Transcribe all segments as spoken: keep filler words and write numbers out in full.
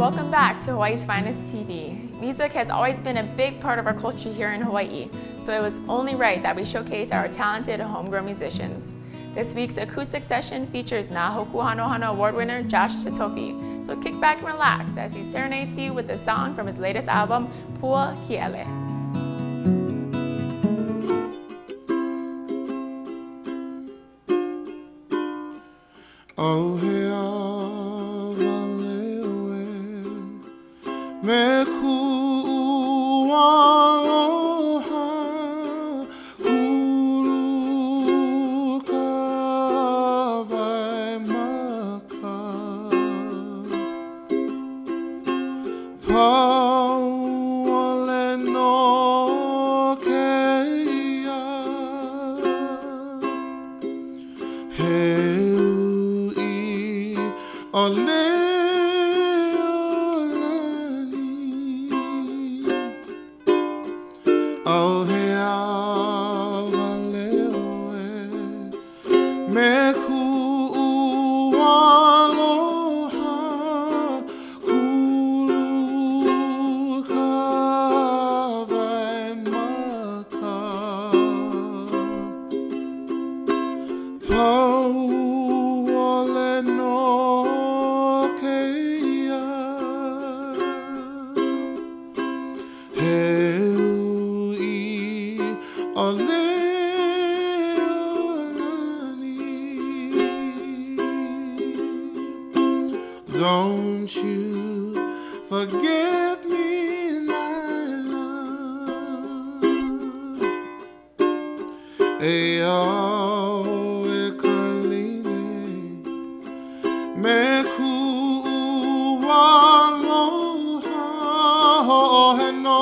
welcome back to Hawaii's Finest T V. Music has always been a big part of our culture here in Hawaii, so it was only right that we showcase our talented homegrown musicians. This week's acoustic session features Na Hoku Hano Hana award winner Josh Tatofi, so kick back and relax as he serenades you with a song from his latest album, Pua Kiele. Oh, hey, me ku aloha kuru ka vai maka pauale no keia he ui ole oh, he awa leo e me ku aloha kuru ka vai maka pauale no keia he Ole, don't you forget me, my love. Eyo e kaline me ku aloha he no.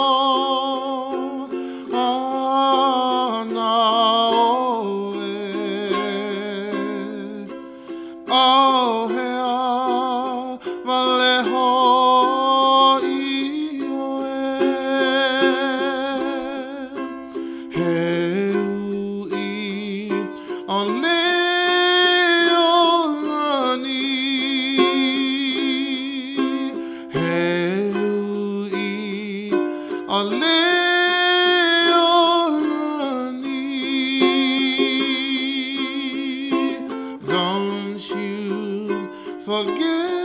Oh, he awa leho io e he ui o leo lani he ui o leo lani don't you forget